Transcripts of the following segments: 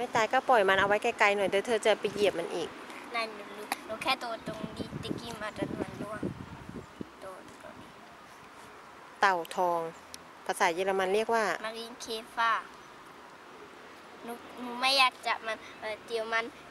ไม่ตายก็ปล่อยมันเอาไว้ไกลๆหน่อยเดี๋ยวเธอจะไปเหยียบมันอีกนั่นหนูแค่ตัวตรงนี้ตะกี้มาจนมันร่วงตัวนี้เต่าทองภาษาเยอรมันเรียกว่ามารีนเคฟ้าหนูไม่อยากจับมันเดี๋ยว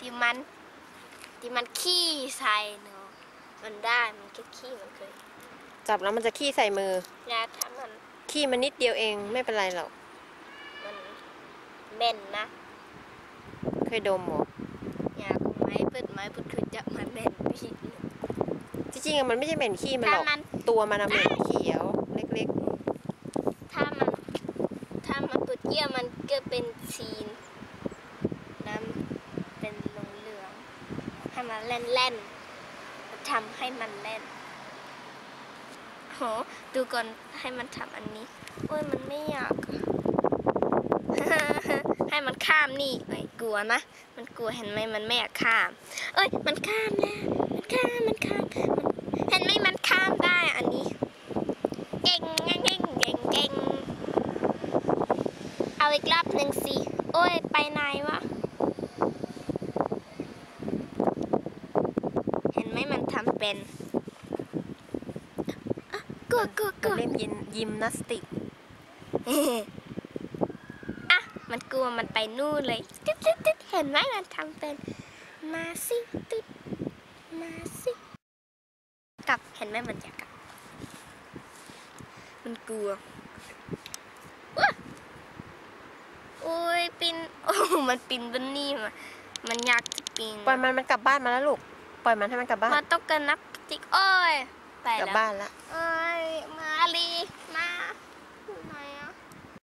มันขี้ใส่หนูมันได้มันแค่ขี้มันเคยจับแล้วมันจะขี้ใส่มือถ้ามันขี้มันนิดเดียวเองไม่เป็นไรหรอกมันเม่นนะเคยดมหรออยากไม้เปิดคือจับมันเม่นพี่จริงๆมันไม่ใช่เหม็นขี้มันหรอกตัวมันเหม็นเขียวเล็กๆถ้ามันปุดเยี่ยมันก็เป็นซีนน้ำเป็นเหลืองให้มันเล่นทำให้มันเล่นโหดูก่อนให้มันทำอันนี้โอ้ยมันไม่อยาก ให้มันข้ามนี่ไอ้กลัวนะมันกลัวเห็นไหมมันไม่อยากข้ามเอ้ยมันข้ามแล้วมันข้ามเห็นไหมมันข้ามได้อันนี้เก่งเอาอีกรอบหนึ่งสิโอ้ยไปไหนวะเห็นไหมมันทำเป็นกลัวเล่นยิมนาสติกอ่ะมันกลัวมันไปนู่นเลยตึ๊ดเห็นไหมมันทำเป็นมาสิตึ๊ดมาสิกลับเห็นไหมมันอยากกลับมันกลัวโอ้ยปีนโอ้มันปีนบนนี่มันอยากจะปีนปล่อยมันกลับบ้านมาแล้วลูกปล่อยมันให้มันกลับบ้านมาต้องกันนับจิกโอ้ยไปแล้วกลับบ้านละโอ้ย